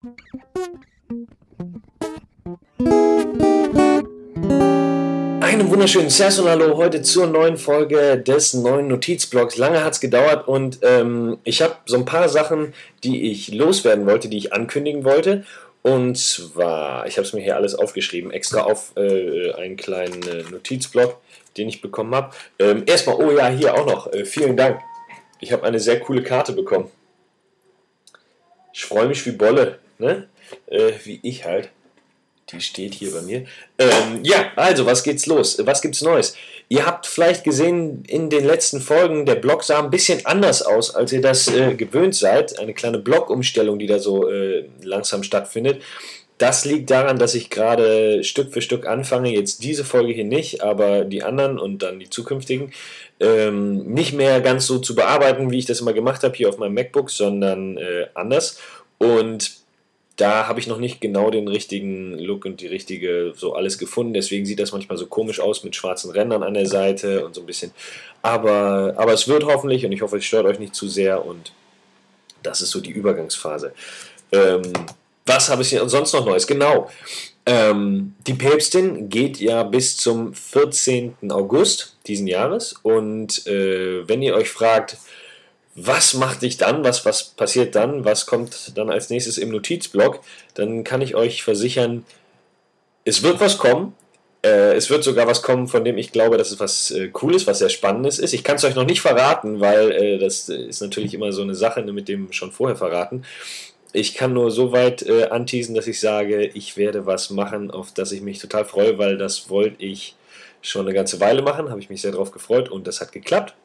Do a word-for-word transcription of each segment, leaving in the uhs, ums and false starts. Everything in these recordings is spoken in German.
Einen wunderschönen Servus und Hallo heute zur neuen Folge des neuen Notizblogs. Lange hat es gedauert und ähm, ich habe so ein paar Sachen, die ich loswerden wollte, die ich ankündigen wollte. Und zwar, ich habe es mir hier alles aufgeschrieben, extra auf äh, einen kleinen äh, Notizblock, den ich bekommen habe. Ähm, erstmal, oh ja, hier auch noch, äh, vielen Dank. Ich habe eine sehr coole Karte bekommen. Ich freue mich wie Bolle, ne? Äh, wie ich halt. Die steht hier bei mir. Ähm, ja, also, was geht's los? Was gibt's Neues? Ihr habt vielleicht gesehen, in den letzten Folgen, der Blog sah ein bisschen anders aus, als ihr das äh, gewöhnt seid. Eine kleine Blog-Umstellung, die da so äh, langsam stattfindet. Das liegt daran, dass ich gerade Stück für Stück anfange, jetzt diese Folge hier nicht, aber die anderen und dann die zukünftigen, ähm, nicht mehr ganz so zu bearbeiten, wie ich das immer gemacht habe hier auf meinem MacBook, sondern äh, anders. Und da habe ich noch nicht genau den richtigen Look und die richtige, so alles gefunden. Deswegen sieht das manchmal so komisch aus mit schwarzen Rändern an der Seite und so ein bisschen. Aber, aber es wird hoffentlich und ich hoffe, es stört euch nicht zu sehr und das ist so die Übergangsphase. Ähm, was habe ich hier sonst noch Neues? Genau. Ähm, die Päpstin geht ja bis zum vierzehnten August diesen Jahres und äh, wenn ihr euch fragt, was macht dich dann, was, was passiert dann, was kommt dann als nächstes im Notizblock, dann kann ich euch versichern, es wird was kommen, äh, es wird sogar was kommen, von dem ich glaube, dass es was äh, Cooles, was sehr Spannendes ist. Ich kann es euch noch nicht verraten, weil äh, das ist natürlich immer so eine Sache, ne, mit dem schon vorher verraten. Ich kann nur so weit äh, anteasen, dass ich sage, ich werde was machen, auf das ich mich total freue, weil das wollte ich schon eine ganze Weile machen, habe ich mich sehr drauf gefreut und das hat geklappt.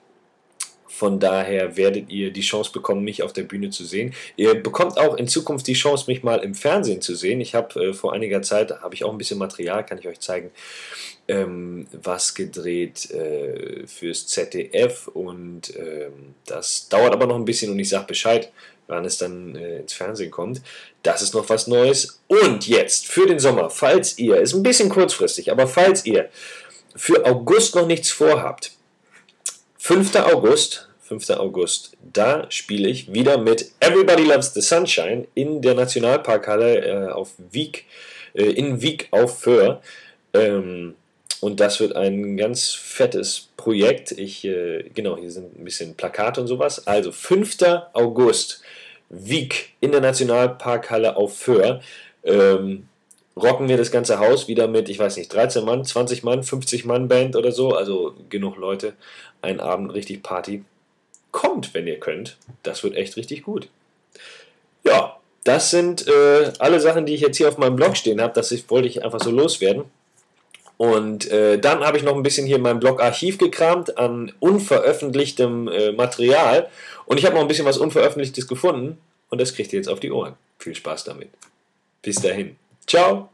Von daher werdet ihr die Chance bekommen, mich auf der Bühne zu sehen. Ihr bekommt auch in Zukunft die Chance, mich mal im Fernsehen zu sehen. Ich habe äh, vor einiger Zeit, habe ich auch ein bisschen Material, kann ich euch zeigen, ähm, was gedreht äh, fürs Z D F. Und ähm, das dauert aber noch ein bisschen und ich sage Bescheid, wann es dann äh, ins Fernsehen kommt. Das ist noch was Neues. Und jetzt für den Sommer, falls ihr, ist ein bisschen kurzfristig, aber falls ihr für August noch nichts vorhabt, fünfter August, fünfter August, da spiele ich wieder mit Everybody Loves the Sunshine in der Nationalparkhalle äh, auf Wiek, äh, in Wiek auf Föhr. Ähm, und das wird ein ganz fettes Projekt. Ich, äh, genau, hier sind ein bisschen Plakate und sowas. Also fünfter August, Wiek in der Nationalparkhalle auf Föhr. Ähm, rocken wir das ganze Haus wieder mit, ich weiß nicht, dreizehn Mann, zwanzig Mann, fünfzig Mann Band oder so, also genug Leute, ein Abend richtig Party. Kommt, wenn ihr könnt, das wird echt richtig gut. Ja, das sind äh, alle Sachen, die ich jetzt hier auf meinem Blog stehen habe, das wollte ich einfach so loswerden. Und äh, dann habe ich noch ein bisschen hier in meinem Blog-Archiv gekramt an unveröffentlichtem äh, Material und ich habe noch ein bisschen was Unveröffentlichtes gefunden und das kriegt ihr jetzt auf die Ohren. Viel Spaß damit. Bis dahin. Ciao.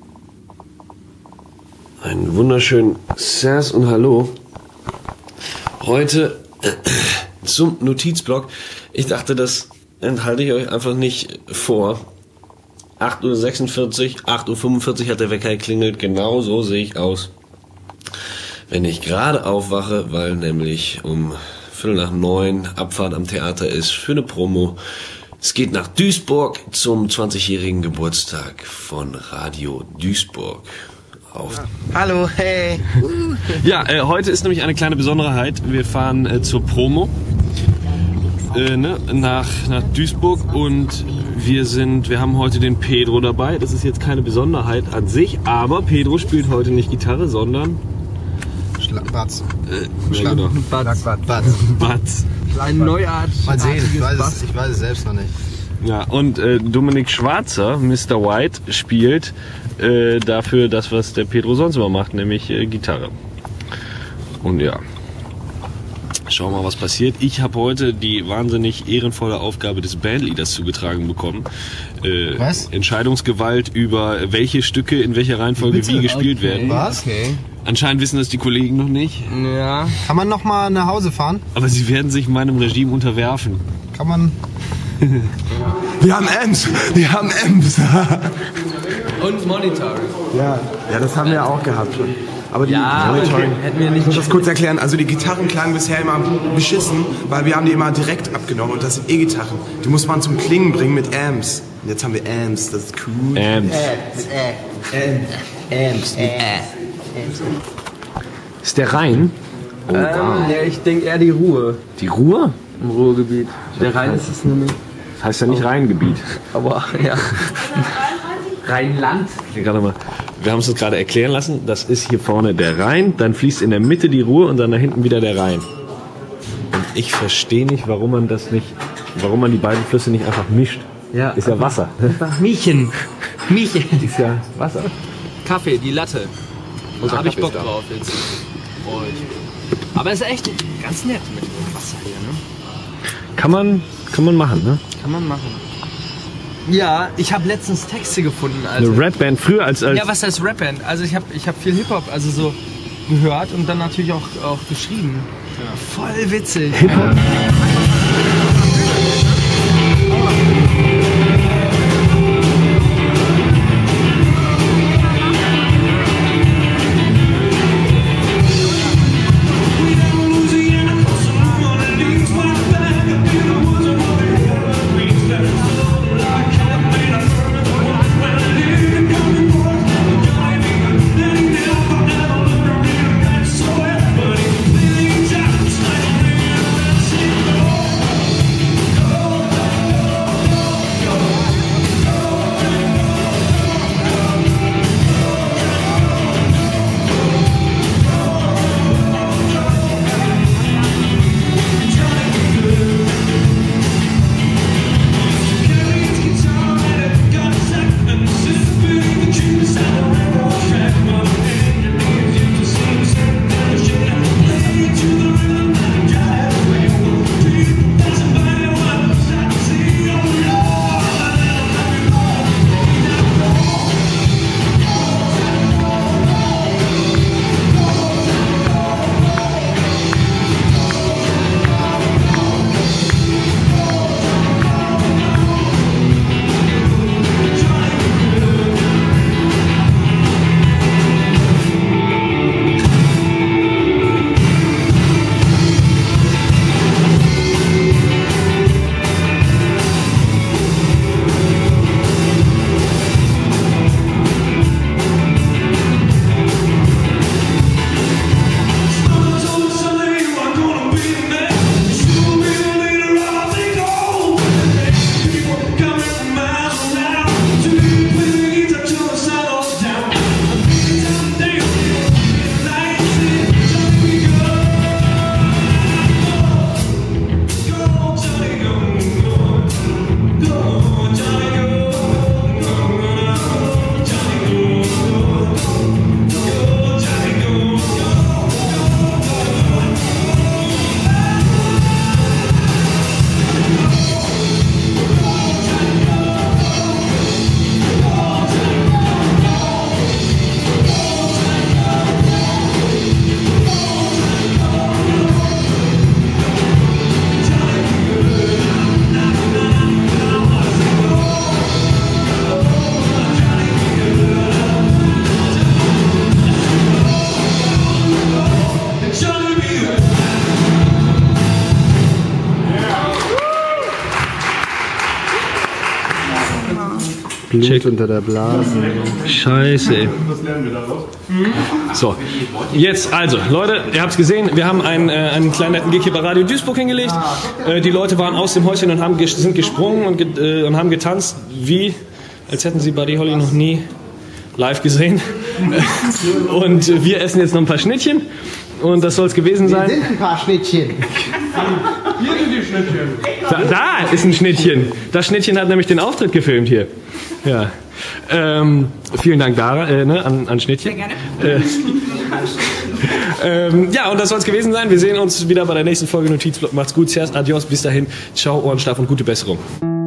Einen wunderschönen Servus und Hallo. Heute äh, zum Notizblock. Ich dachte, das enthalte ich euch einfach nicht vor. acht Uhr sechsundvierzig, acht Uhr fünfundvierzig hat der Wecker geklingelt. Genau so sehe ich aus, wenn ich gerade aufwache, weil nämlich um Viertel nach neun Abfahrt am Theater ist für eine Promo. Es geht nach Duisburg zum zwanzigjährigen Geburtstag von Radio Duisburg. Auf. Hallo, hey. Ja, äh, heute ist nämlich eine kleine Besonderheit. Wir fahren äh, zur Promo äh, ne, nach, nach Duisburg und wir sind, wir haben heute den Pedro dabei. Das ist jetzt keine Besonderheit an sich, aber Pedro spielt heute nicht Gitarre, sondern Batz. Äh, ja, genau. Batz. Batz. Batz. Ein Neuart. Mal sehen, ich weiß, es, ich weiß es selbst noch nicht. Ja, und äh, Dominik Schwarzer, Mister White, spielt äh, dafür das, was der Pedro sonst immer macht, nämlich äh, Gitarre. Und ja, schauen wir mal, was passiert. Ich habe heute die wahnsinnig ehrenvolle Aufgabe des Bandleaders zugetragen bekommen. Äh, was? Entscheidungsgewalt über welche Stücke in welcher Reihenfolge Bitte? wie gespielt Okay. werden. Was? Okay. Anscheinend wissen das die Kollegen noch nicht. Ja. Kann man noch mal nach Hause fahren? Aber sie werden sich meinem Regime unterwerfen. Kann man... Wir haben Amps! Wir haben Amps! Und Monitoring. ja, ja, das haben wir auch gehabt schon. Aber die Ja, Monitoring, okay. Hätten wir nicht ich muss das kurz erklären. Also die Gitarren klangen bisher immer beschissen, weil wir haben die immer direkt abgenommen und das sind E-Gitarren. Die muss man zum Klingen bringen mit Amps. Und jetzt haben wir Amps, das ist cool. Amps. Amps. Ist der Rhein? Oh, Ähm, wow. ja, ich denke eher die Ruhe Die Ruhr? im Ruhrgebiet. Der Rhein ist es nämlich. Das heißt ja nicht Rheingebiet. Aber ja. Rheinland. Hier gerade mal. Wir haben es uns gerade erklären lassen. Das ist hier vorne der Rhein, dann fließt in der Mitte die Ruhr und dann da hinten wieder der Rhein. Und ich verstehe nicht, warum man das nicht, warum man die beiden Flüsse nicht einfach mischt. Ja, Ist ja Wasser. Einfach Miechen. Miechen. Ist ja Wasser. Kaffee, die Latte. Unser Da habe ich Kaffee Bock ist da. drauf jetzt. Oh, ich- Aber es ist echt ganz nett mit dem Wasser hier, ne? Kann man, kann man machen, ne? Kann man machen. Ja, ich habe letztens Texte gefunden, also. Eine Rapband früher als als Ja, was heißt Rapband? Also ich habe ich hab viel Hip-Hop, also so gehört und dann natürlich auch, auch geschrieben. Voll witzig. Hip-Hop. Blut Check. unter der Blase. Scheiße, ey. So, jetzt also, Leute, ihr habt es gesehen, wir haben einen, äh, einen kleinen netten Gig hier bei Radio Duisburg hingelegt. Äh, die Leute waren aus dem Häuschen und haben ges sind gesprungen und, ge äh, und haben getanzt, wie als hätten sie Buddy Holly noch nie live gesehen. Und wir essen jetzt noch ein paar Schnittchen und das soll es gewesen sein. Sind ein paar Schnittchen. Hier sind die Schnittchen. Da, da ist ein Schnittchen. Das Schnittchen hat nämlich den Auftritt gefilmt hier. Ja. Ähm, vielen Dank Dara, äh, ne, an, an Schnittchen. Sehr gerne. Äh, ähm, ja, und das soll es gewesen sein. Wir sehen uns wieder bei der nächsten Folge Notizblock. Macht's gut, Servus, adios, bis dahin. Ciao, Ohrenschlaf und gute Besserung.